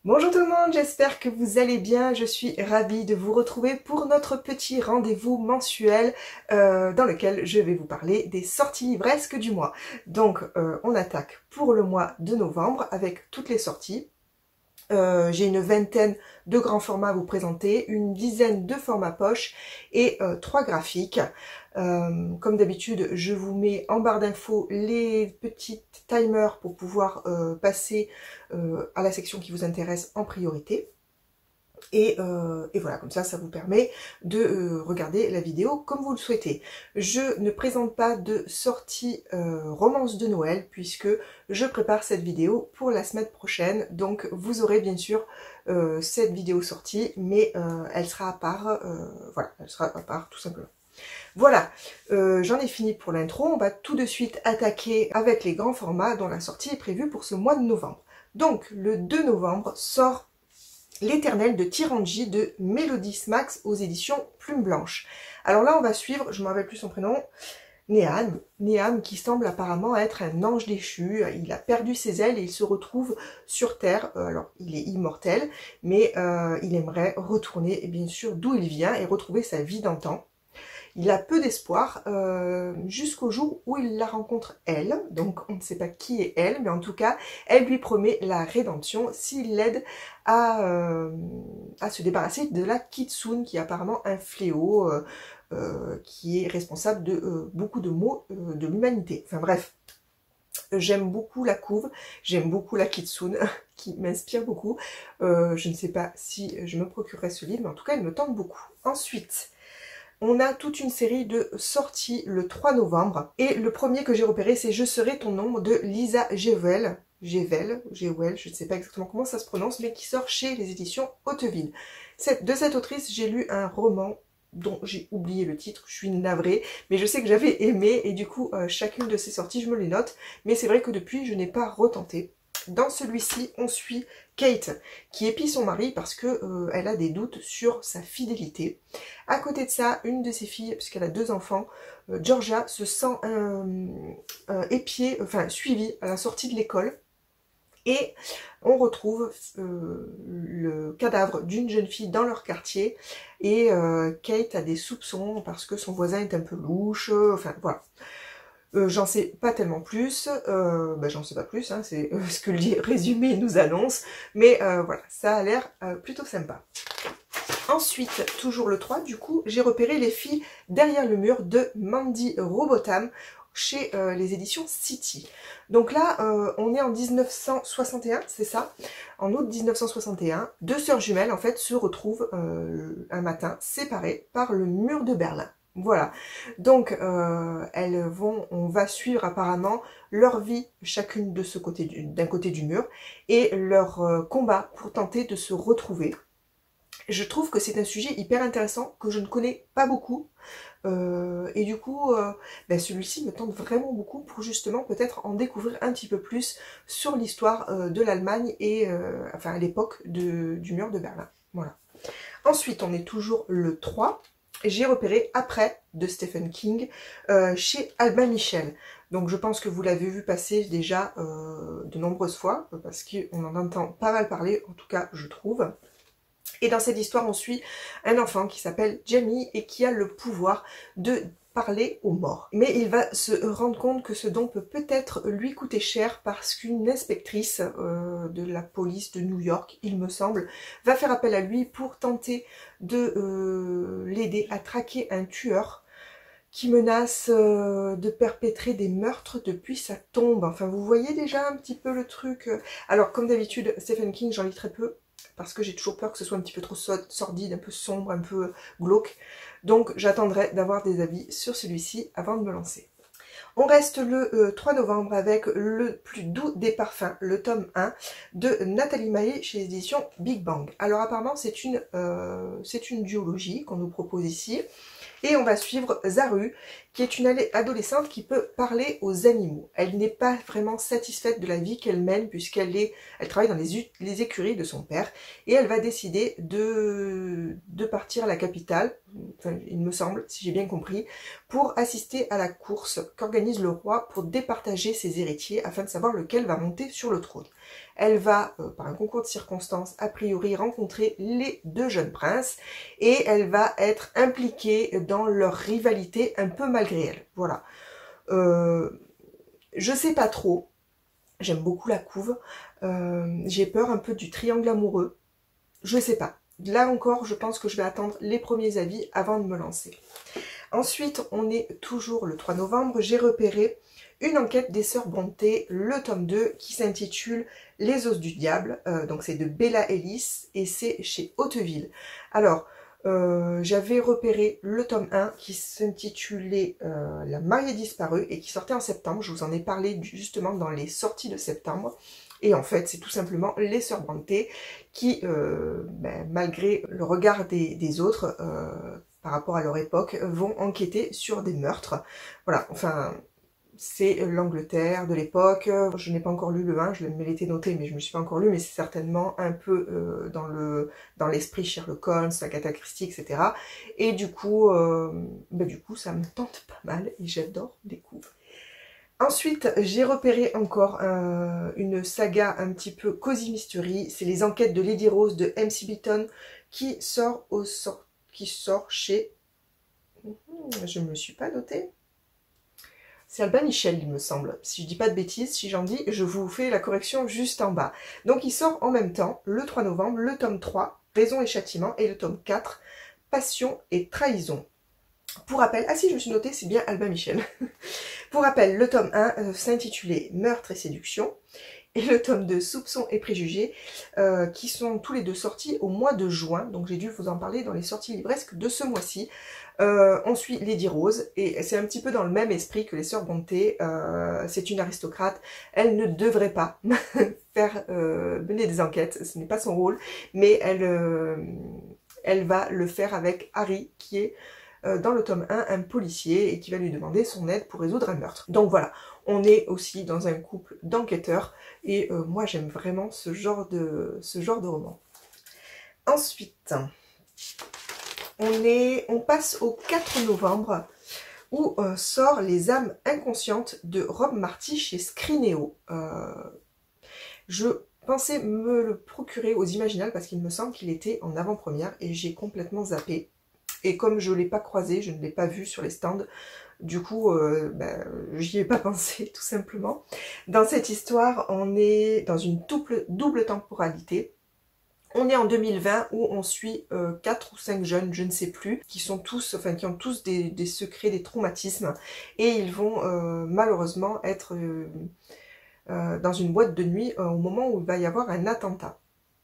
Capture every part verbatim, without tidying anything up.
Bonjour tout le monde, j'espère que vous allez bien. Je suis ravie de vous retrouver pour notre petit rendez-vous mensuel euh, dans lequel je vais vous parler des sorties livresques du mois. Donc euh, on attaque pour le mois de novembre avec toutes les sorties. Euh, j'ai une vingtaine de grands formats à vous présenter, une dizaine de formats poche et euh, trois graphiques. Euh, comme d'habitude, je vous mets en barre d'infos les petits timers pour pouvoir euh, passer euh, à la section qui vous intéresse en priorité. Et, euh, et voilà, comme ça, ça vous permet de euh, regarder la vidéo comme vous le souhaitez. Je ne présente pas de sortie euh, romance de Noël puisque je prépare cette vidéo pour la semaine prochaine. Donc vous aurez bien sûr euh, cette vidéo sortie, mais euh, elle sera à part. Euh, voilà, elle sera à part tout simplement. Voilà, euh, j'en ai fini pour l'intro. On va tout de suite attaquer avec les grands formats dont la sortie est prévue pour ce mois de novembre. Donc le deux novembre sort L'Éternel de Tiranji de Mélodie Max aux éditions Plume Blanche. Alors là, on va suivre, je ne me rappelle plus son prénom, Néam. Néam qui semble apparemment être un ange déchu. Il a perdu ses ailes et il se retrouve sur Terre. Alors, il est immortel, mais euh, il aimerait retourner, et bien sûr, d'où il vient et retrouver sa vie d'antan. Il a peu d'espoir euh, jusqu'au jour où il la rencontre elle. Donc on ne sait pas qui est elle, mais en tout cas, elle lui promet la rédemption s'il l'aide à, euh, à se débarrasser de la Kitsune, qui est apparemment un fléau, euh, euh, qui est responsable de euh, beaucoup de maux euh, de l'humanité. Enfin bref, j'aime beaucoup la couve, j'aime beaucoup la Kitsune, qui m'inspire beaucoup. Euh, je ne sais pas si je me procurerai ce livre, mais en tout cas, il me tente beaucoup. Ensuite, on a toute une série de sorties le trois novembre. Et le premier que j'ai repéré, c'est Je serai ton ombre de Lisa Gevel. Gevel, Gevel, je ne sais pas exactement comment ça se prononce, mais qui sort chez les éditions Hauteville. De cette autrice, j'ai lu un roman dont j'ai oublié le titre, je suis navrée, mais je sais que j'avais aimé, et du coup, euh, chacune de ces sorties, je me les note. Mais c'est vrai que depuis, je n'ai pas retenté. Dans celui-ci, on suit Kate, qui épie son mari parce que euh, elle a des doutes sur sa fidélité. À côté de ça, une de ses filles, puisqu'elle a deux enfants, euh, Georgia, se sent euh, euh, épiée, enfin suivie à la sortie de l'école. Et on retrouve euh, le cadavre d'une jeune fille dans leur quartier. Et euh, Kate a des soupçons parce que son voisin est un peu louche, euh, enfin voilà. Euh, j'en sais pas tellement plus, euh, ben, j'en sais pas plus, hein, c'est euh, ce que le résumé nous annonce, mais euh, voilà, ça a l'air euh, plutôt sympa. Ensuite, toujours le trois, du coup, j'ai repéré Les filles derrière le mur de Mandy Robotham chez euh, les éditions City. Donc là, euh, on est en mille neuf cent soixante et un, c'est ça, en août mille neuf cent soixante et un, deux sœurs jumelles en fait se retrouvent euh, un matin séparées par le mur de Berlin. Voilà, donc euh, elles vont, on va suivre apparemment leur vie chacune de ce côté d'un côté du mur et leur euh, combat pour tenter de se retrouver. Je trouve que c'est un sujet hyper intéressant que je ne connais pas beaucoup euh, et du coup euh, ben celui-ci me tente vraiment beaucoup pour justement peut-être en découvrir un petit peu plus sur l'histoire euh, de l'Allemagne et euh, enfin à l'époque du mur de Berlin. Voilà. Ensuite on est toujours le trois. J'ai repéré Après de Stephen King euh, chez Albin Michel. Donc je pense que vous l'avez vu passer déjà euh, de nombreuses fois parce qu'on en entend pas mal parler, en tout cas je trouve. Et dans cette histoire on suit un enfant qui s'appelle Jamie et qui a le pouvoir de parler aux morts. Mais il va se rendre compte que ce don peut peut-être lui coûter cher parce qu'une inspectrice euh, de la police de New York, il me semble, va faire appel à lui pour tenter de euh, l'aider à traquer un tueur qui menace euh, de perpétrer des meurtres depuis sa tombe. Enfin, vous voyez déjà un petit peu le truc. Alors, comme d'habitude, Stephen King, j'en lis très peu, parce que j'ai toujours peur que ce soit un petit peu trop sordide, un peu sombre, un peu glauque. Donc j'attendrai d'avoir des avis sur celui-ci avant de me lancer. On reste le euh, trois novembre avec Le plus doux des parfums, le tome un de Nathalie Mahé chez les éditions Big Bang. Alors apparemment c'est une, euh, c'est une duologie qu'on nous propose ici. Et on va suivre Zaru, qui est une adolescente qui peut parler aux animaux. Elle n'est pas vraiment satisfaite de la vie qu'elle mène puisqu'elle est, elle travaille dans les, les écuries de son père et elle va décider de, de partir à la capitale, enfin, il me semble, si j'ai bien compris, pour assister à la course qu'organise le roi pour départager ses héritiers afin de savoir lequel va monter sur le trône. Elle va, euh, par un concours de circonstances, a priori rencontrer les deux jeunes princes et elle va être impliquée dans leur rivalité un peu malgré elle. Voilà. Euh, je sais pas trop. J'aime beaucoup la couve. Euh, j'ai peur un peu du triangle amoureux. Je sais pas. Là encore, je pense que je vais attendre les premiers avis avant de me lancer. Ensuite, on est toujours le trois novembre. J'ai repéré une enquête des Sœurs Brontë, le tome deux, qui s'intitule Les os du diable. Euh, donc c'est de Bella Ellis et c'est chez Hauteville. Alors, euh, j'avais repéré le tome un qui s'intitulait euh, La mariée disparue et qui sortait en septembre. Je vous en ai parlé justement dans les sorties de septembre. Et en fait, c'est tout simplement les Sœurs Brontë qui, euh, ben, malgré le regard des, des autres, euh, par rapport à leur époque, vont enquêter sur des meurtres. Voilà, enfin, c'est l'Angleterre de l'époque. Je n'ai pas encore lu le un, je l'ai été noté, mais je ne me suis pas encore lu, mais c'est certainement un peu euh, dans le dans l'esprit Sherlock Holmes, Agatha Christie, et cetera. Et du coup, euh, ben, du coup, ça me tente pas mal et j'adore les coups. Ensuite, j'ai repéré encore euh, une saga un petit peu Cozy Mystery. C'est les enquêtes de Lady Rose de M C Beaton qui sort au sort qui sort chez... Je ne me suis pas notée. C'est Albin Michel, il me semble. Si je dis pas de bêtises, si j'en dis, je vous fais la correction juste en bas. Donc il sort en même temps, le trois novembre, le tome trois, Raison et Châtiment, et le tome quatre, Passion et Trahison. Pour rappel, ah si, je me suis notée, c'est bien Albin Michel. Pour rappel, le tome un euh, s'intitulait Meurtre et Séduction, et le tome deux, Soupçons et Préjugés, euh, qui sont tous les deux sortis au mois de juin, donc j'ai dû vous en parler dans les sorties livresques de ce mois-ci. Euh, on suit Lady Rose, et c'est un petit peu dans le même esprit que les Sœurs Brontë. Euh, c'est une aristocrate, elle ne devrait pas faire euh, mener des enquêtes, ce n'est pas son rôle, mais elle, euh, elle va le faire avec Harry, qui est euh, dans le tome un un policier, et qui va lui demander son aide pour résoudre un meurtre. Donc voilà, on est aussi dans un couple d'enquêteurs, et euh, moi j'aime vraiment ce genre de, ce genre de roman. Ensuite... On, est, on passe au quatre novembre où euh, sort Les âmes inconscientes de Rob Marty chez Scrinéo. Euh, je pensais me le procurer aux Imaginales parce qu'il me semble qu'il était en avant-première et j'ai complètement zappé. Et comme je ne l'ai pas croisé, je ne l'ai pas vu sur les stands, du coup, euh, ben, j'y ai pas pensé tout simplement. Dans cette histoire, on est dans une double, double temporalité. On est en deux mille vingt où on suit euh, quatre ou cinq jeunes, je ne sais plus, qui sont tous, enfin qui ont tous des, des secrets, des traumatismes, et ils vont euh, malheureusement être euh, euh, dans une boîte de nuit euh, au moment où il va y avoir un attentat.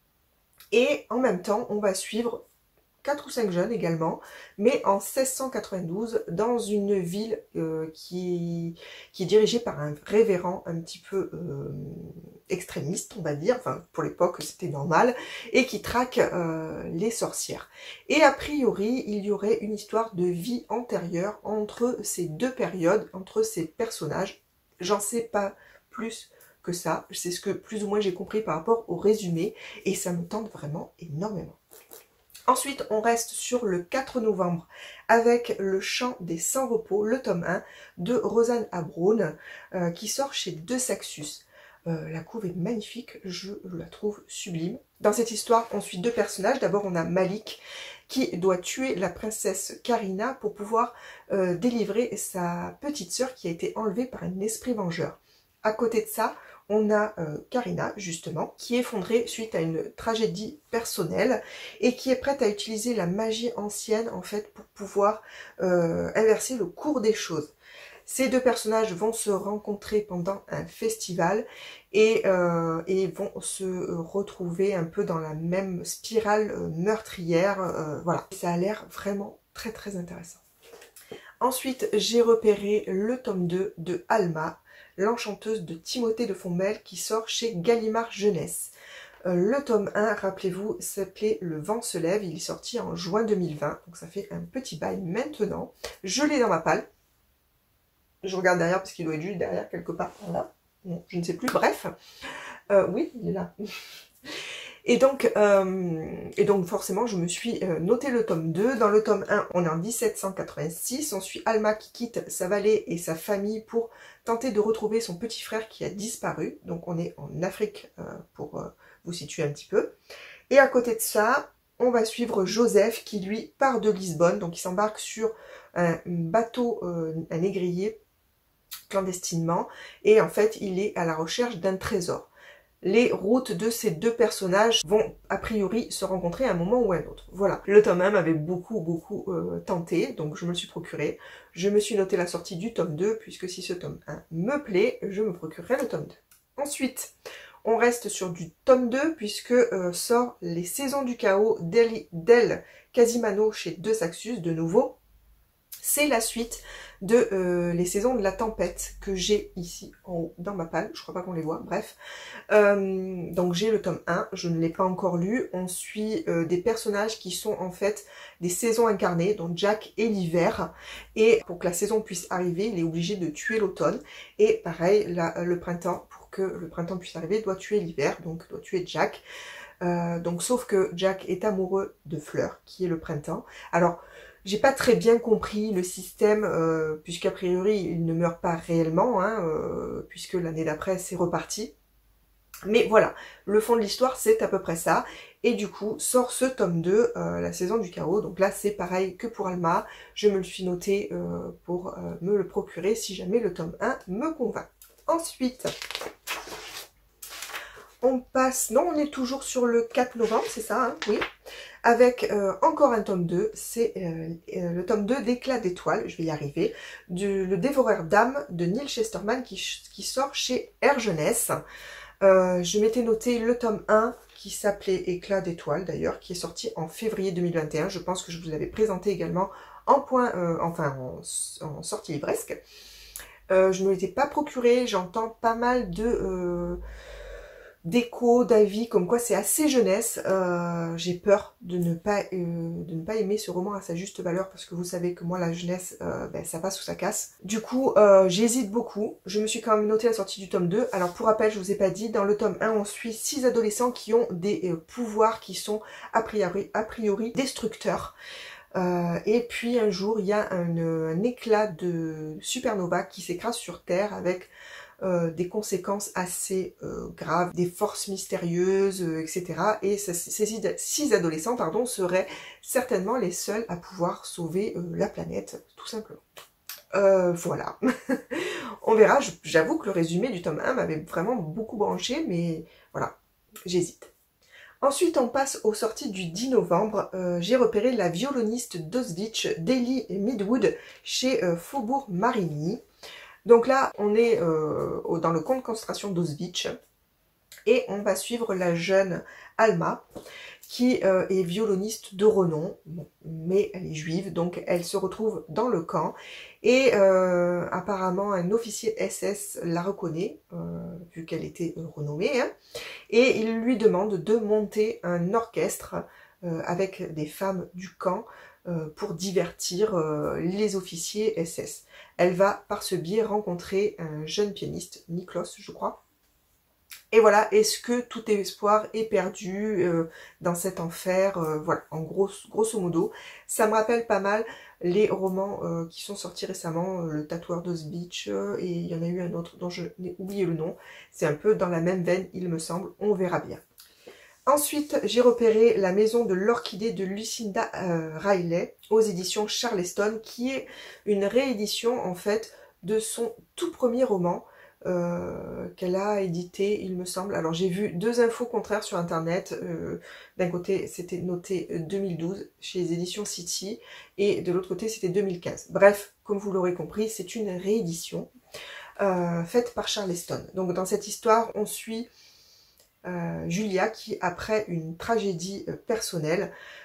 Et en même temps, on va suivre quatre ou cinq jeunes également, mais en seize cent quatre-vingt-douze, dans une ville euh, qui, qui est dirigée par un révérend un petit peu euh, extrémiste, on va dire, enfin pour l'époque c'était normal, et qui traque euh, les sorcières. Et a priori, il y aurait une histoire de vie antérieure entre ces deux périodes, entre ces personnages. J'en sais pas plus que ça, c'est ce que plus ou moins j'ai compris par rapport au résumé, et ça me tente vraiment énormément. Ensuite, on reste sur le quatre novembre avec Le Chant des Sans-Repos, le tome un de Rosanne Abrone, euh, qui sort chez De Saxus. Euh, la couve est magnifique, je la trouve sublime. Dans cette histoire, on suit deux personnages. D'abord, on a Malik qui doit tuer la princesse Karina pour pouvoir euh, délivrer sa petite sœur qui a été enlevée par un esprit vengeur. À côté de ça, on a euh, Karina, justement, qui est effondrée suite à une tragédie personnelle et qui est prête à utiliser la magie ancienne, en fait, pour pouvoir euh, inverser le cours des choses. Ces deux personnages vont se rencontrer pendant un festival et, euh, et vont se retrouver un peu dans la même spirale euh, meurtrière. Euh, voilà, ça a l'air vraiment très très intéressant. Ensuite, j'ai repéré le tome deux de Alma, l'enchanteuse de Timothée de Fontbelle, qui sort chez Gallimard Jeunesse. Euh, le tome un, rappelez-vous, s'appelait Le vent se lève, il est sorti en juin deux mille vingt, donc ça fait un petit bail maintenant. Je l'ai dans ma palle. Je regarde derrière parce qu'il doit être juste derrière quelque part. Voilà. Bon, je ne sais plus, bref. Euh, oui, il est là. Et donc, euh, et donc forcément, je me suis euh, noté le tome deux. Dans le tome un, on est en mille sept cent quatre-vingt-six. On suit Alma qui quitte sa vallée et sa famille pour tenter de retrouver son petit frère qui a disparu. Donc on est en Afrique euh, pour euh, vous situer un petit peu. Et à côté de ça, on va suivre Joseph qui lui part de Lisbonne. Donc il s'embarque sur un bateau, euh, un négrier, clandestinement. Et en fait, il est à la recherche d'un trésor. Les routes de ces deux personnages vont a priori se rencontrer à un moment ou à un autre. Voilà, le tome un m'avait beaucoup beaucoup euh, tenté, donc je me le suis procuré. Je me suis noté la sortie du tome deux, puisque si ce tome un me plaît, je me procurerai le tome deux. Ensuite, on reste sur du tome deux, puisque euh, sort Les Saisons du Chaos d'El Casimano chez De Saxus, de nouveau. C'est la suite de euh, Les Saisons de la Tempête que j'ai ici en haut dans ma palle. Je crois pas qu'on les voit, bref. Euh, donc j'ai le tome un, je ne l'ai pas encore lu. On suit euh, des personnages qui sont en fait des saisons incarnées, donc Jack et l'hiver. Et pour que la saison puisse arriver, il est obligé de tuer l'automne. Et pareil, la, le printemps, pour que le printemps puisse arriver, doit tuer l'hiver, donc doit tuer Jack. Euh, donc sauf que Jack est amoureux de Fleur, qui est le printemps. Alors, j'ai pas très bien compris le système, euh, puisqu'a priori il ne meurt pas réellement, hein, euh, puisque l'année d'après c'est reparti. Mais voilà, le fond de l'histoire c'est à peu près ça. Et du coup sort ce tome deux, euh, La Saison du Chaos. Donc là c'est pareil que pour Alma, je me le suis noté euh, pour euh, me le procurer si jamais le tome un me convainc. Ensuite, on passe, non on est toujours sur le quatre novembre, c'est ça, hein, oui. Avec euh, encore un tome deux, c'est euh, euh, le tome deux d'Éclat d'étoiles, je vais y arriver, du Le Dévoreur d'âmes de Neil Chesterman qui, qui sort chez Air Jeunesse. Euh, je m'étais noté le tome un qui s'appelait Éclat d'étoiles d'ailleurs, qui est sorti en février deux mille vingt et un. Je pense que je vous l'avais présenté également en point, euh, enfin en, en sortie livresque. Euh, je ne me l'étais pas procuré, j'entends pas mal de... Euh, d'échos, d'avis, comme quoi c'est assez jeunesse. Euh, j'ai peur de ne pas euh, de ne pas aimer ce roman à sa juste valeur, parce que vous savez que moi la jeunesse, euh, ben, ça passe ou ça casse. Du coup, euh, j'hésite beaucoup. Je me suis quand même noté la sortie du tome deux. Alors pour rappel, je vous ai pas dit, dans le tome un, on suit six adolescents qui ont des euh, pouvoirs qui sont a priori, a priori destructeurs. Euh, et puis un jour, il y a un, un éclat de supernova qui s'écrase sur Terre avec Euh, des conséquences assez euh, graves, des forces mystérieuses, euh, et cetera. Et ces, ces six adolescents pardon, seraient certainement les seuls à pouvoir sauver euh, la planète, tout simplement. Euh, voilà. On verra, j'avoue que le résumé du tome un m'avait vraiment beaucoup branché, mais voilà, j'hésite. Ensuite, on passe aux sorties du dix novembre. Euh, j'ai repéré La violoniste d'Auschwitz d'Elie Midwood chez euh, Faubourg Marigny. Donc là, on est euh, dans le camp de concentration d'Auschwitz et on va suivre la jeune Alma qui euh, est violoniste de renom, bon, mais elle est juive, donc elle se retrouve dans le camp et euh, apparemment un officier S S la reconnaît, euh, vu qu'elle était euh, renommée, hein, et il lui demande de monter un orchestre euh, avec des femmes du camp euh, pour divertir euh, les officiers S S. Elle va par ce biais rencontrer un jeune pianiste, Niklos je crois. Et voilà, est-ce que tout espoir est perdu euh, dans cet enfer? euh, Voilà, en gros, grosso modo, ça me rappelle pas mal les romans euh, qui sont sortis récemment, euh, Le Tatoueur d'Auschwitz, euh, et il y en a eu un autre dont je n'ai oublié le nom. C'est un peu dans la même veine, il me semble, on verra bien. Ensuite, j'ai repéré La Maison de l'Orchidée de Lucinda euh, Riley aux éditions Charleston, qui est une réédition en fait de son tout premier roman euh, qu'elle a édité, il me semble. Alors j'ai vu deux infos contraires sur internet. Euh, D'un côté, c'était noté deux mille douze chez les éditions City, et de l'autre côté, c'était deux mille quinze. Bref, comme vous l'aurez compris, c'est une réédition euh, faite par Charleston. Donc dans cette histoire, on suit Euh, Julia qui, après une tragédie euh, personnelle,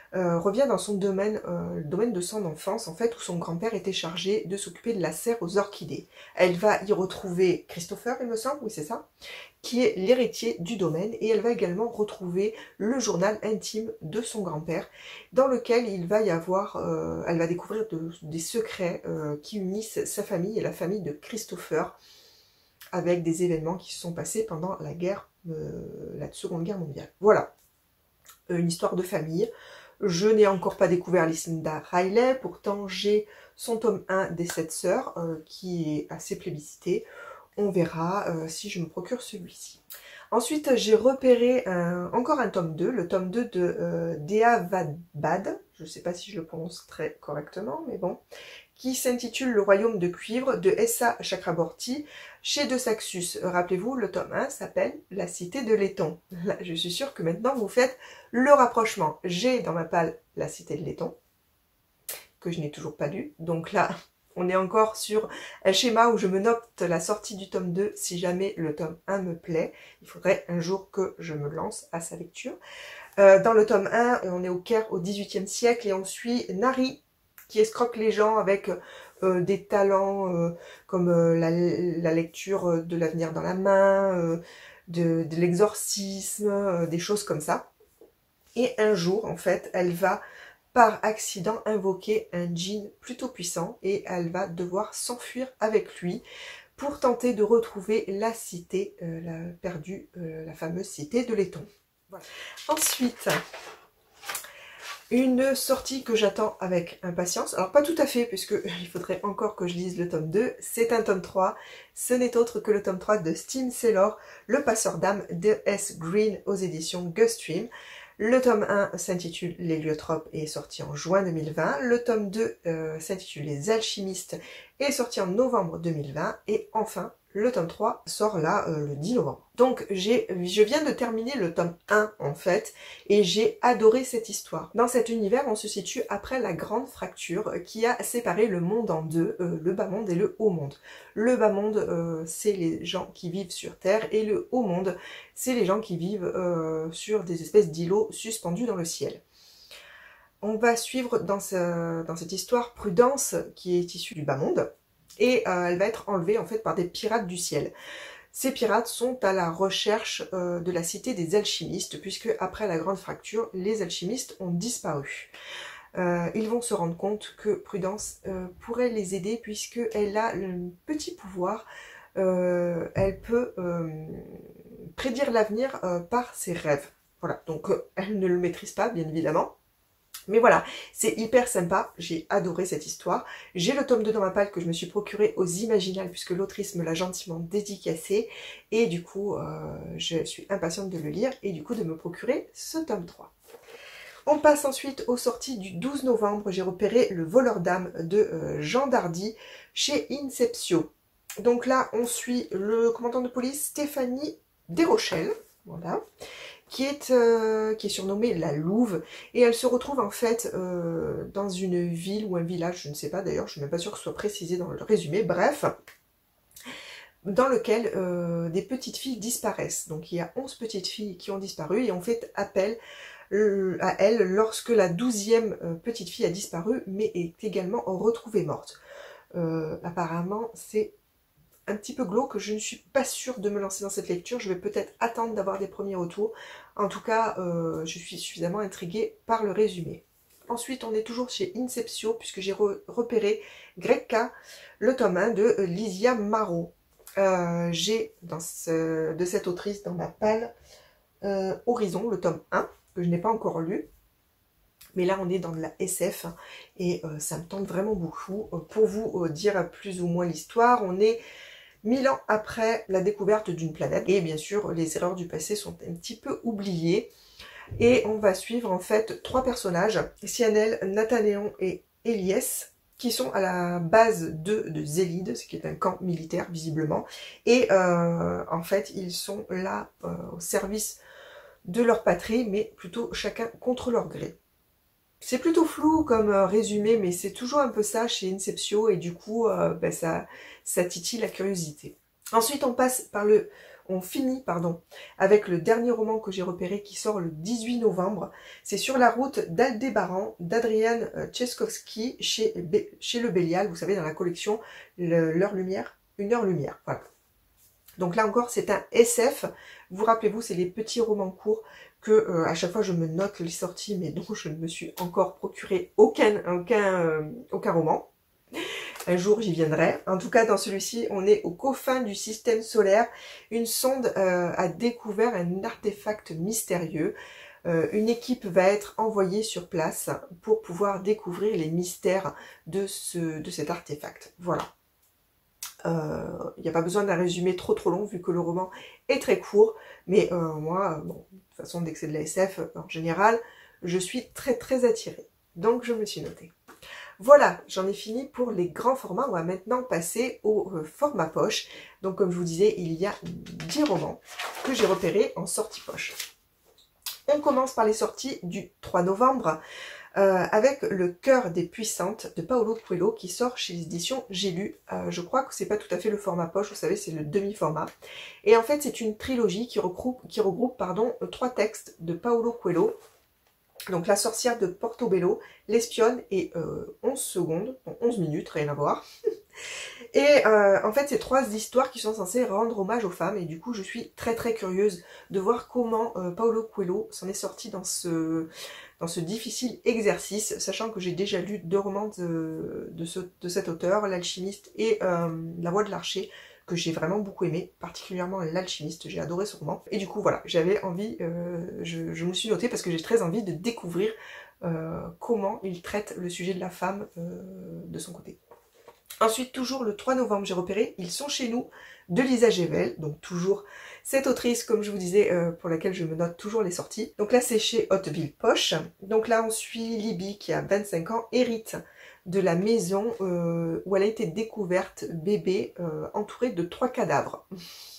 euh, revient dans son domaine, euh, le domaine de son enfance, en fait, où son grand-père était chargé de s'occuper de la serre aux orchidées. Elle va y retrouver Christopher, il me semble, oui c'est ça, qui est l'héritier du domaine, et elle va également retrouver le journal intime de son grand-père, dans lequel il va y avoir, euh, elle va découvrir de, des secrets euh, qui unissent sa famille et la famille de Christopher, avec des événements qui se sont passés pendant la guerre, euh, la Seconde Guerre mondiale. Voilà, une histoire de famille. Je n'ai encore pas découvert Lucinda Riley, pourtant j'ai son tome un des sept sœurs, euh, qui est assez plébiscité. On verra euh, si je me procure celui-ci. Ensuite, j'ai repéré un, encore un tome deux, le tome deux de euh, Dea Vadbad, je ne sais pas si je le prononce très correctement, mais bon, qui s'intitule Le Royaume de Cuivre de Essa Chakraborty chez De Saxus. Rappelez-vous, le tome un s'appelle La Cité de Laiton. Là, je suis sûre que maintenant vous faites le rapprochement. J'ai dans ma palle La Cité de Laiton, que je n'ai toujours pas lu, donc là... On est encore sur un schéma où je me note la sortie du tome deux si jamais le tome un me plaît. Il faudrait un jour que je me lance à sa lecture. Euh, dans le tome un, on est au Caire au dix-huitième siècle et on suit Nari qui escroque les gens avec euh, des talents euh, comme euh, la, la lecture de l'avenir dans la main, euh, de, de l'exorcisme, euh, des choses comme ça. Et un jour, en fait, elle va... par accident invoquer un djinn plutôt puissant et elle va devoir s'enfuir avec lui pour tenter de retrouver la cité euh, la perdue, euh, la fameuse cité de Laiton. Voilà. Ensuite, une sortie que j'attends avec impatience, alors pas tout à fait puisque il faudrait encore que je lise le tome deux, c'est un tome trois, ce n'est autre que le tome trois de Steam Sailor, Le Passeur d'âme de S. Green aux éditions Gustream. Le tome un s'intitule L'Héliotrope et est sorti en juin deux mille vingt. Le tome deux euh, s'intitule Les Alchimistes et est sorti en novembre deux mille vingt. Et enfin, le tome trois sort là euh, le dix novembre. Donc j'ai, je viens de terminer le tome un en fait et j'ai adoré cette histoire. Dans cet univers, on se situe après la grande fracture qui a séparé le monde en deux, euh, le bas monde et le haut monde. Le bas monde, euh, c'est les gens qui vivent sur Terre et le haut monde, c'est les gens qui vivent euh, sur des espèces d'îlots suspendus dans le ciel. On va suivre dans, ce, dans cette histoire Prudence qui est issue du bas monde. Et euh, elle va être enlevée en fait par des pirates du ciel. Ces pirates sont à la recherche euh, de la cité des alchimistes, puisque après la grande fracture, les alchimistes ont disparu. Euh, ils vont se rendre compte que Prudence euh, pourrait les aider, puisqu'elle a un petit pouvoir, euh, elle peut euh, prédire l'avenir euh, par ses rêves. Voilà, donc euh, elle ne le maîtrise pas, bien évidemment. Mais voilà, c'est hyper sympa, j'ai adoré cette histoire. J'ai le tome deux dans ma palle que je me suis procuré aux Imaginales puisque l'autrice me l'a gentiment dédicacé. Et du coup, euh, je suis impatiente de le lire et du coup de me procurer ce tome trois. On passe ensuite aux sorties du douze novembre. J'ai repéré Le Voleur d'âme de euh, Jean Dardy chez Inceptio. Donc là, on suit le commandant de police Stéphanie Desrochelles. Voilà. Qui est, euh, qui est surnommée la Louve, et elle se retrouve en fait euh, dans une ville ou un village, je ne sais pas d'ailleurs, je suis même pas sûre que ce soit précisé dans le résumé, bref, dans lequel euh, des petites filles disparaissent. Donc il y a onze petites filles qui ont disparu et on fait appel euh, à elles lorsque la douzième euh, petite fille a disparu, mais est également retrouvée morte. Euh, apparemment c'est un petit peu glauque, je ne suis pas sûre de me lancer dans cette lecture, je vais peut-être attendre d'avoir des premiers retours. En tout cas, euh, je suis suffisamment intriguée par le résumé. Ensuite, on est toujours chez Inceptio, puisque j'ai re repéré Grecca, le tome un de Lysia Marot. Euh, j'ai ce, de cette autrice dans ma palle euh, Horizon, le tome un, que je n'ai pas encore lu. Mais là, on est dans de la S F, et euh, ça me tente vraiment beaucoup. Pour vous euh, dire plus ou moins l'histoire, on est mille ans après la découverte d'une planète. Et bien sûr, les erreurs du passé sont un petit peu oubliées. Et on va suivre en fait trois personnages, Cyanel, Nathanéon et Eliès, qui sont à la base de, de Zélide, ce qui est un camp militaire visiblement. Et euh, en fait, ils sont là euh, au service de leur patrie, mais plutôt chacun contre leur gré. C'est plutôt flou comme euh, résumé, mais c'est toujours un peu ça chez Inceptio, et du coup, euh, ben ça, ça titille la curiosité. Ensuite, on passe par le... On finit, pardon, avec le dernier roman que j'ai repéré qui sort le dix-huit novembre. C'est Sur la route d'Aldébaran d'Adrian Tchaikovsky chez, chez Le Bélial, vous savez, dans la collection L'heure lumière, une heure lumière, voilà. Donc là encore, c'est un S F. Vous rappelez-vous, c'est les petits romans courts que euh, à chaque fois je me note les sorties, mais dont je ne me suis encore procuré aucun, aucun, euh, aucun roman. Un jour, j'y viendrai. En tout cas, dans celui-ci, on est aux confins du système solaire. Une sonde euh, a découvert un artefact mystérieux. Euh, une équipe va être envoyée sur place pour pouvoir découvrir les mystères de, ce, de cet artefact. Voilà. Il euh, n'y a pas besoin d'un résumé trop trop long vu que le roman est très court. Mais euh, moi, bon, de toute façon, dès que c'est de la S F, en général, je suis très très attirée. Donc, je me suis notée. Voilà, j'en ai fini pour les grands formats. On va maintenant passer au euh, format poche. Donc comme je vous disais, il y a dix romans que j'ai repérés en sortie poche. On commence par les sorties du trois novembre euh, avec Le cœur des puissantes de Paulo Coelho qui sort chez les éditions J'ai lu. Euh, je crois que c'est pas tout à fait le format poche, vous savez, c'est le demi-format. Et en fait, c'est une trilogie qui regroupe, qui regroupe pardon, trois textes de Paulo Coelho. Donc La sorcière de Portobello, L'espionne et euh, onze secondes, donc onze minutes, rien à voir. Et euh, en fait, c'est trois histoires qui sont censées rendre hommage aux femmes. Et du coup, je suis très très curieuse de voir comment euh, Paulo Coelho s'en est sorti dans ce, dans ce difficile exercice, sachant que j'ai déjà lu deux romans de, de, ce, de cet auteur, L'alchimiste et euh, La voix de l'archer, que j'ai vraiment beaucoup aimé, particulièrement L'alchimiste, j'ai adoré ce roman. Et du coup, voilà, j'avais envie, euh, je, je me suis notée parce que j'ai très envie de découvrir euh, comment il traite le sujet de la femme euh, de son côté. Ensuite, toujours le trois novembre, j'ai repéré Ils sont chez nous de Lisa Gevel, donc toujours cette autrice, comme je vous disais, euh, pour laquelle je me note toujours les sorties. Donc là, c'est chez Hauteville Poche. Donc là, on suit Libby qui a vingt-cinq ans, hérite de la maison euh, où elle a été découverte bébé euh, entourée de trois cadavres.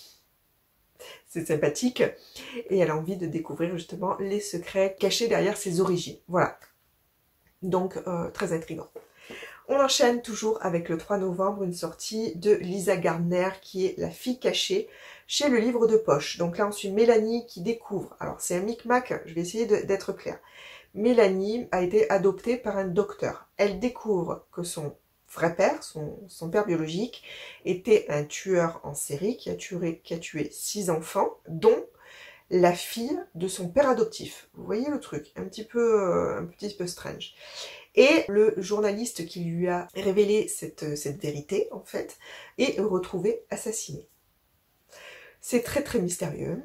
C'est sympathique et elle a envie de découvrir justement les secrets cachés derrière ses origines. Voilà, donc euh, très intriguant. On enchaîne toujours avec le trois novembre, une sortie de Lisa Gardner qui est La fille cachée chez le livre de poche. Donc là on suit Mélanie qui découvre, alors c'est un micmac, je vais essayer d'être claire. Mélanie a été adoptée par un docteur. Elle découvre que son vrai père, son, son père biologique, était un tueur en série qui a tué, qui a tué six enfants, dont la fille de son père adoptif. Vous voyez le truc, un petit peu, euh, un petit peu strange. Et le journaliste qui lui a révélé cette, cette vérité, en fait, est retrouvé assassiné. C'est très très mystérieux.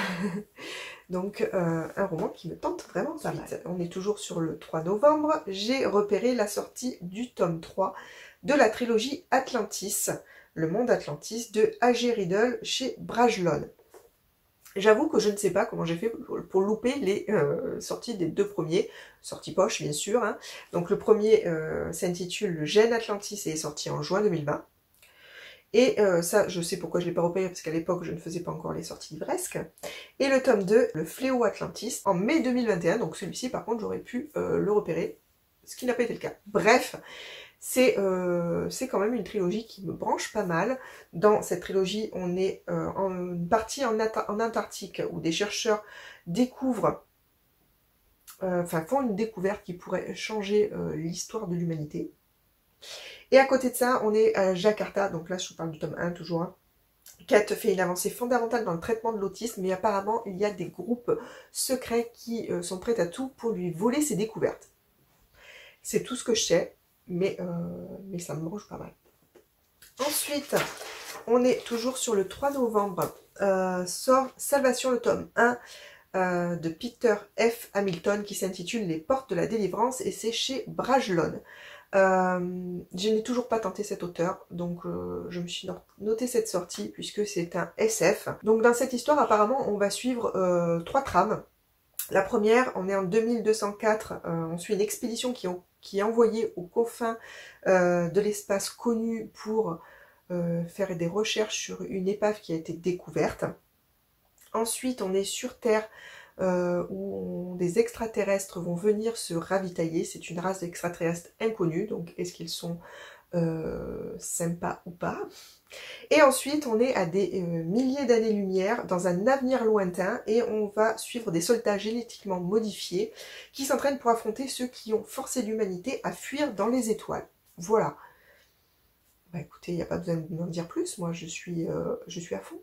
Donc euh, un roman qui me tente vraiment pas mal. On est toujours sur le trois novembre. J'ai repéré la sortie du tome trois de la trilogie Atlantis, Le monde Atlantis de A G Riddle chez Brajlon. J'avoue que je ne sais pas comment j'ai fait pour louper les euh, sorties des deux premiers, sorties poche bien sûr. Hein. Donc le premier euh, s'intitule Le gène Atlantis et est sorti en juin deux mille vingt. Et euh, ça, je sais pourquoi je ne l'ai pas repéré, parce qu'à l'époque, je ne faisais pas encore les sorties livresques. Et le tome deux, Le fléau Atlantis, en mai deux mille vingt et un. Donc celui-ci, par contre, j'aurais pu euh, le repérer, ce qui n'a pas été le cas. Bref, c'est euh, quand même une trilogie qui me branche pas mal. Dans cette trilogie, on est euh, en une partie en, en Antarctique, où des chercheurs découvrent, euh, enfin font une découverte qui pourrait changer euh, l'histoire de l'humanité. Et à côté de ça, on est à Jakarta, donc là je vous parle du tome un toujours, hein. Kat fait une avancée fondamentale dans le traitement de l'autisme, mais apparemment il y a des groupes secrets qui euh, sont prêts à tout pour lui voler ses découvertes. C'est tout ce que je sais, mais, euh, mais ça me mange pas mal. Ensuite, on est toujours sur le trois novembre, euh, sort Salvation le tome un euh, de Peter F. Hamilton qui s'intitule Les portes de la délivrance et c'est chez Brajlon. Euh, je n'ai toujours pas tenté cet auteur, donc euh, je me suis noté cette sortie puisque c'est un S F. Donc dans cette histoire, apparemment, on va suivre euh, trois trames. La première, on est en deux mille deux cent quatre, euh, on suit une expédition qui, ont, qui est envoyée aux confins euh, de l'espace connu pour euh, faire des recherches sur une épave qui a été découverte. Ensuite, on est sur Terre, Euh, où on, des extraterrestres vont venir se ravitailler. C'est une race d'extraterrestres inconnue, donc est-ce qu'ils sont euh, sympas ou pas? Et ensuite, on est à des euh, milliers d'années-lumière, dans un avenir lointain, et on va suivre des soldats génétiquement modifiés qui s'entraînent pour affronter ceux qui ont forcé l'humanité à fuir dans les étoiles. Voilà. Bah écoutez, il n'y a pas besoin de m'en dire plus, moi je suis, euh, je suis à fond.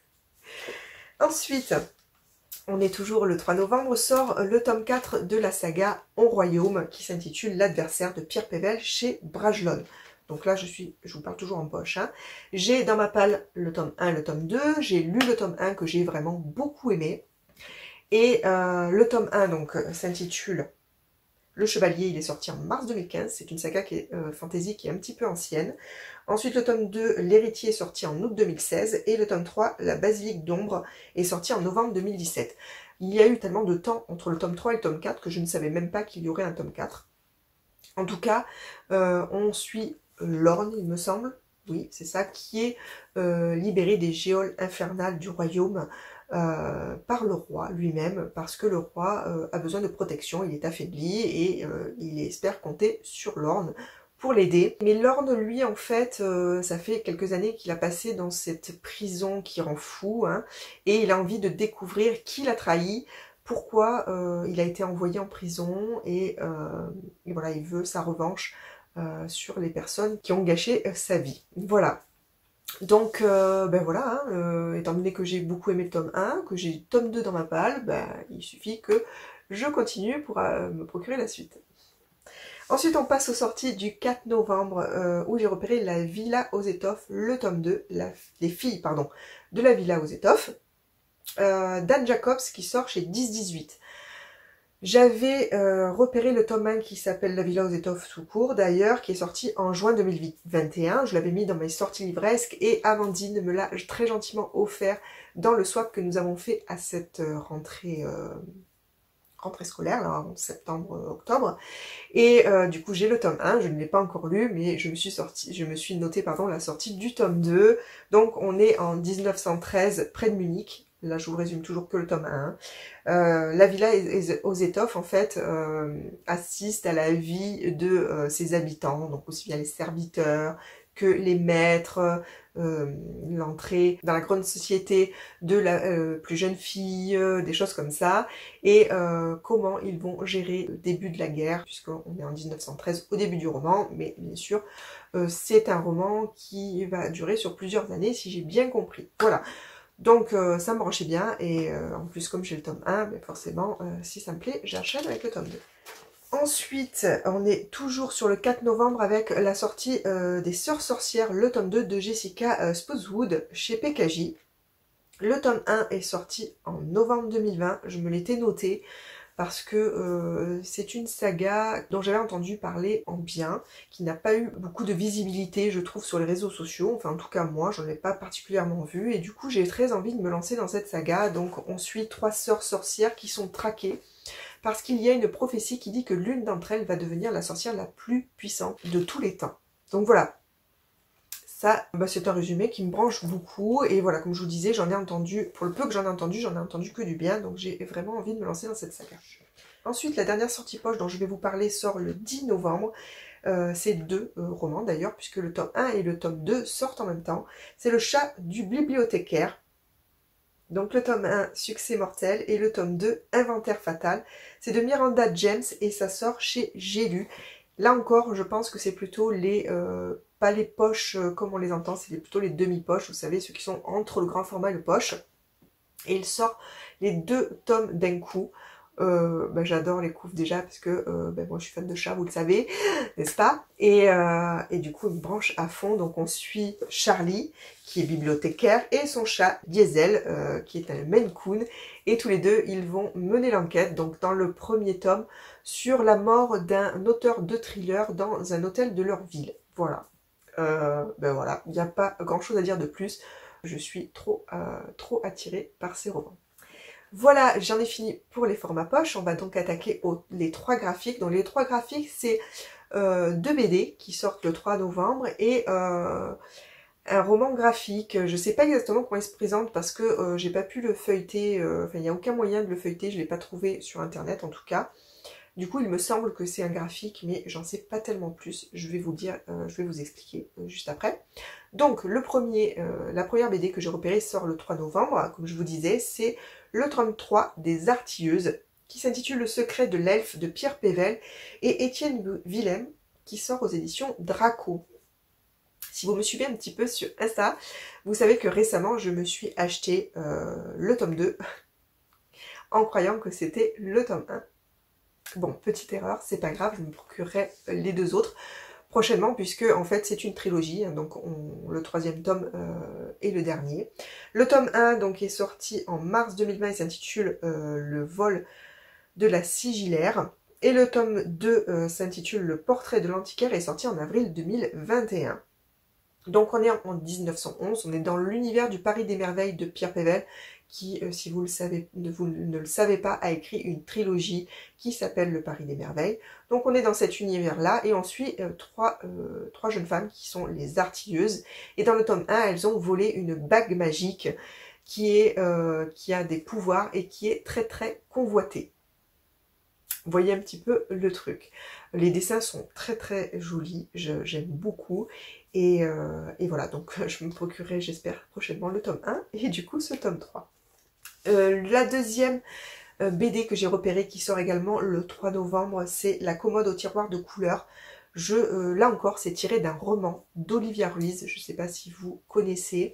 Ensuite, on est toujours le trois novembre, sort le tome quatre de la saga On Royaume, qui s'intitule L'adversaire de Pierre Pével chez Brajlon. Donc là, je suis, je vous parle toujours en poche. Hein. J'ai dans ma palle le tome un, le tome deux. J'ai lu le tome un que j'ai vraiment beaucoup aimé. Et euh, le tome un donc s'intitule Le Chevalier. Il est sorti en mars deux mille quinze. C'est une saga qui est euh, fantasy qui est un petit peu ancienne. Ensuite, le tome deux, L'Héritier, est sorti en août deux mille seize. Et le tome trois, La Basilique d'Ombre, est sorti en novembre deux mille dix-sept. Il y a eu tellement de temps entre le tome trois et le tome quatre que je ne savais même pas qu'il y aurait un tome quatre. En tout cas, euh, on suit Lorne, il me semble, oui, c'est ça, qui est euh, libéré des géoles infernales du royaume euh, par le roi lui-même, parce que le roi euh, a besoin de protection, il est affaibli et euh, il espère compter sur Lorne pour l'aider. Mais Lorne, lui, en fait, euh, ça fait quelques années qu'il a passé dans cette prison qui rend fou, hein, et il a envie de découvrir qui l'a trahi, pourquoi euh, il a été envoyé en prison, et, euh, et voilà, il veut sa revanche Euh, sur les personnes qui ont gâché euh, sa vie. Voilà. Donc, euh, ben voilà, hein, euh, étant donné que j'ai beaucoup aimé le tome un, que j'ai le tome deux dans ma palle, ben, il suffit que je continue pour euh, me procurer la suite. Ensuite, on passe aux sorties du quatre novembre, euh, où j'ai repéré La Villa aux Étoffes, le tome deux, la, les filles, pardon, de La Villa aux Étoffes, euh, d'Anne Jacobs, qui sort chez dix dix-huit. J'avais euh, repéré le tome un qui s'appelle La Villa aux Étoffes tout court, d'ailleurs, qui est sorti en juin deux mille vingt et un. Je l'avais mis dans mes sorties livresques et Amandine me l'a très gentiment offert dans le swap que nous avons fait à cette euh, rentrée, euh, rentrée scolaire, là, en septembre-octobre. Et euh, du coup, j'ai le tome un, je ne l'ai pas encore lu, mais je me suis sorti, je me suis noté pardon, la sortie du tome deux. Donc, on est en mille neuf cent treize, près de Munich. Là, je vous résume toujours que le tome un. Euh, la villa aux Étoffes, en fait, euh, assiste à la vie de euh, ses habitants, donc aussi bien les serviteurs que les maîtres, euh, l'entrée dans la grande société de la euh, plus jeune fille, euh, des choses comme ça, et euh, comment ils vont gérer le début de la guerre, puisqu'on est en mille neuf cent treize au début du roman, mais bien sûr, euh, c'est un roman qui va durer sur plusieurs années, si j'ai bien compris. Voilà. Donc euh, ça me branchait bien, et euh, en plus comme j'ai le tome un, ben forcément, euh, si ça me plaît, j'enchaîne avec le tome deux. Ensuite, on est toujours sur le quatre novembre avec la sortie euh, des Sœurs Sorcières, le tome deux de Jessica euh, Spotswood chez P K J. Le tome un est sorti en novembre deux mille vingt, je me l'étais noté, parce que euh, c'est une saga dont j'avais entendu parler en bien, qui n'a pas eu beaucoup de visibilité, je trouve, sur les réseaux sociaux. Enfin, en tout cas, moi, je n'en ai pas particulièrement vu. Et du coup, j'ai très envie de me lancer dans cette saga. Donc, on suit trois sœurs sorcières qui sont traquées, parce qu'il y a une prophétie qui dit que l'une d'entre elles va devenir la sorcière la plus puissante de tous les temps. Donc voilà. Ça, bah, c'est un résumé qui me branche beaucoup, et voilà, comme je vous disais, j'en ai entendu, pour le peu que j'en ai entendu, j'en ai entendu que du bien, donc j'ai vraiment envie de me lancer dans cette saga. Ensuite, la dernière sortie poche dont je vais vous parler sort le dix novembre, euh, c'est deux euh, romans d'ailleurs, puisque le tome un et le tome deux sortent en même temps. C'est Le Chat du bibliothécaire, donc le tome un, Succès mortel, et le tome deux, Inventaire fatal. C'est de Miranda James, et ça sort chez J'ai lu. Là encore, je pense que c'est plutôt les... Euh, pas les poches euh, comme on les entend, c'est plutôt les demi-poches, vous savez, ceux qui sont entre le grand format et le poche. Et il sort les deux tomes d'un coup. Euh, bah, j'adore les couves déjà, parce que euh, bah, moi je suis fan de chat, vous le savez, n'est-ce pas, et, euh, et du coup, une branche à fond. Donc on suit Charlie, qui est bibliothécaire, et son chat Diesel, euh, qui est un Maine Coon, et tous les deux, ils vont mener l'enquête, donc dans le premier tome, sur la mort d'un auteur de thriller dans un hôtel de leur ville. Voilà. Euh, ben voilà, il n'y a pas grand chose à dire de plus. Je suis trop, euh, trop attirée par ces romans. Voilà, j'en ai fini pour les formats poche. On va donc attaquer aux, les trois graphiques. Donc les trois graphiques, c'est euh, deux B D qui sortent le trois novembre et euh, un roman graphique. Je sais pas exactement comment il se présente parce que euh, j'ai pas pu le feuilleter. Euh, enfin, il n'y a aucun moyen de le feuilleter. Je l'ai pas trouvé sur internet en tout cas. Du coup, il me semble que c'est un graphique, mais j'en sais pas tellement plus. Je vais vous dire, euh, je vais vous expliquer euh, juste après. Donc, le premier, euh, la première B D que j'ai repérée sort le trois novembre. Comme je vous disais, c'est le tome trois des Artilleuses, qui s'intitule Le secret de l'elfe de Pierre Pével et Étienne Willem, qui sort aux éditions Draco. Si vous me suivez un petit peu sur Insta, vous savez que récemment, je me suis acheté euh, le tome deux en croyant que c'était le tome un. Bon, petite erreur, c'est pas grave, je me procurerai les deux autres prochainement, puisque en fait c'est une trilogie, hein, donc on, le troisième tome euh, est le dernier. Le tome un donc est sorti en mars deux mille vingt, il s'intitule euh, Le vol de la sigillaire, et le tome deux euh, s'intitule Le portrait de l'antiquaire, et est sorti en avril deux mille vingt et un. Donc on est en mille neuf cent onze, on est dans l'univers du Paris des Merveilles de Pierre Pével, qui, euh, si vous, le savez, vous ne le savez pas, a écrit une trilogie qui s'appelle Le Paris des Merveilles. Donc on est dans cet univers-là, et on suit euh, trois, euh, trois jeunes femmes qui sont les artilleuses. Et dans le tome un, elles ont volé une bague magique qui, est, euh, qui a des pouvoirs et qui est très très convoitée. Vous voyez un petit peu le truc. Les dessins sont très très jolis, j'aime beaucoup. Et, euh, et voilà, donc je me procurerai, j'espère, prochainement le tome un et du coup ce tome trois. Euh, la deuxième euh, B D que j'ai repérée qui sort également le trois novembre, c'est La commode au tiroir de couleurs. Je, euh, là encore, c'est tiré d'un roman d'Olivia Ruiz, je ne sais pas si vous connaissez.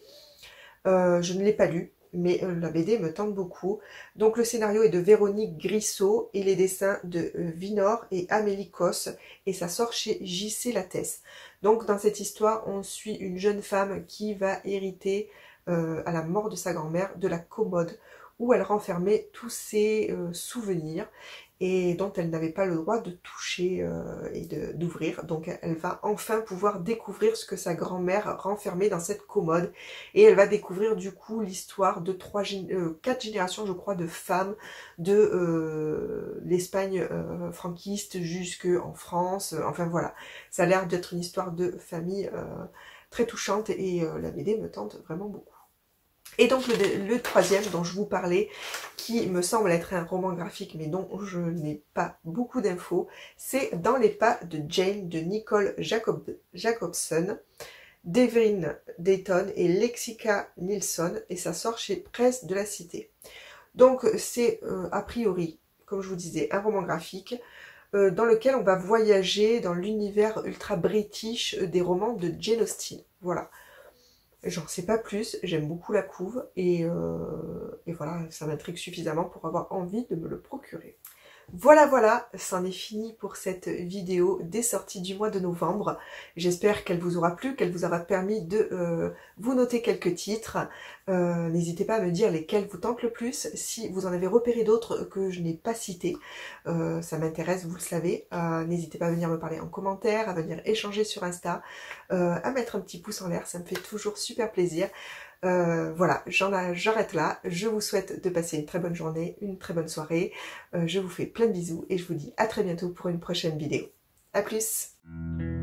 Euh, je ne l'ai pas lu, mais euh, la B D me tente beaucoup. Donc le scénario est de Véronique Grissot et les dessins de euh, Vinor et Amélie Cosse, et ça sort chez J C Lattès. Donc dans cette histoire, on suit une jeune femme qui va hériter euh, à la mort de sa grand-mère de la commode où elle renfermait tous ses euh, souvenirs et dont elle n'avait pas le droit de toucher euh, et d'ouvrir. Donc elle va enfin pouvoir découvrir ce que sa grand-mère renfermait dans cette commode, et elle va découvrir du coup l'histoire de trois, euh, quatre générations, je crois, de femmes de euh, l'Espagne euh, franquiste jusque en France. Enfin voilà, ça a l'air d'être une histoire de famille euh, très touchante, et euh, la B D me tente vraiment beaucoup. Et donc le, le troisième dont je vous parlais, qui me semble être un roman graphique mais dont je n'ai pas beaucoup d'infos, c'est Dans les pas de Jane de Nicole Jacob, Jacobson, Devin Dayton et Lexica Nilsson, et ça sort chez Presse de la Cité. Donc c'est euh, a priori, comme je vous disais, un roman graphique euh, dans lequel on va voyager dans l'univers ultra british des romans de Jane Austen. Voilà. J'en sais pas plus, j'aime beaucoup la couve, et, euh, et voilà, ça m'intrigue suffisamment pour avoir envie de me le procurer. Voilà, voilà, c'en est fini pour cette vidéo des sorties du mois de novembre. J'espère qu'elle vous aura plu, qu'elle vous aura permis de euh, vous noter quelques titres. Euh, N'hésitez pas à me dire lesquels vous tentent le plus, si vous en avez repéré d'autres que je n'ai pas cités. Euh, ça m'intéresse, vous le savez. Euh, N'hésitez pas à venir me parler en commentaire, à venir échanger sur Insta, euh, à mettre un petit pouce en l'air, ça me fait toujours super plaisir. Euh, voilà, j'arrête là. Je vous souhaite de passer une très bonne journée, une très bonne soirée. Euh, je vous fais plein de bisous et je vous dis à très bientôt pour une prochaine vidéo. A plus!